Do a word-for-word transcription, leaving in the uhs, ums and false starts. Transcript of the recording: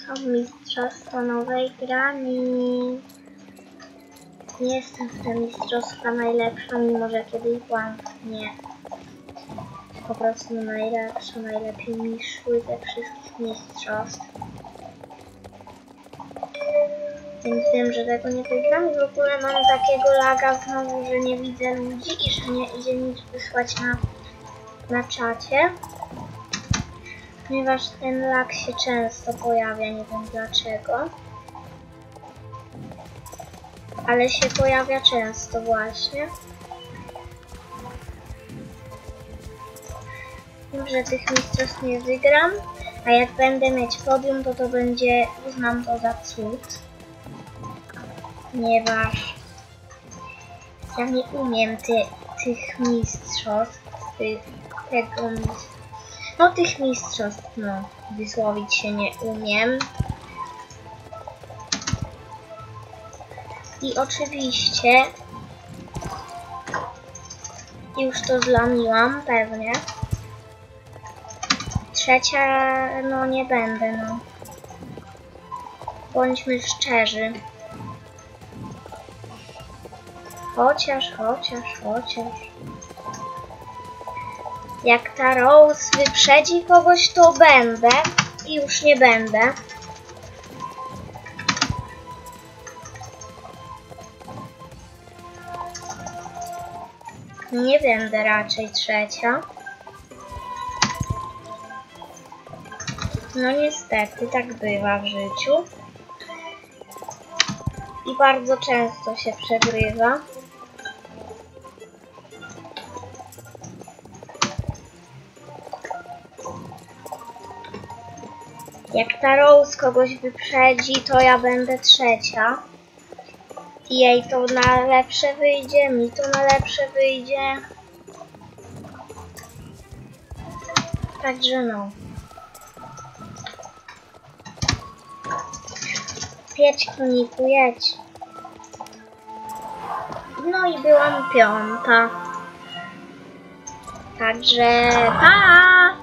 O, mistrzostwo nowej grani. Nie jestem w te mistrzostwa najlepsza, mimo że kiedyś byłam. Nie. Po prostu najlepsza, najlepiej mi szły ze wszystkich mistrzostw. Więc wiem, że tego nie wygram. W ogóle mam takiego laga znowu, że nie widzę ludzi i że nie idzie nic wysłać na, na czacie. Ponieważ ten lag się często pojawia, nie wiem dlaczego. Ale się pojawia często właśnie. Wiem, że tych mistrzostw nie wygram, a jak będę mieć podium, to to będzie, uznam to za cud. Ponieważ ja nie umiem ty, tych mistrzostw, tych, tego mistrzostw. No tych mistrzostw, no, wysłowić się nie umiem. I oczywiście już to zlamiłam, pewnie. Trzecia, no nie będę, no. Bądźmy szczerzy. Chociaż, chociaż, chociaż. Jak ta Rose wyprzedzi kogoś, to będę i już nie będę. Nie będę raczej trzecia. No niestety, tak bywa w życiu. I bardzo często się przegrywa. Jak ta Rose kogoś wyprzedzi, to ja będę trzecia. I jej to na lepsze wyjdzie, mi to na lepsze wyjdzie. Także no. Jedź, koniku, jedź. No i byłam piąta. Także pa!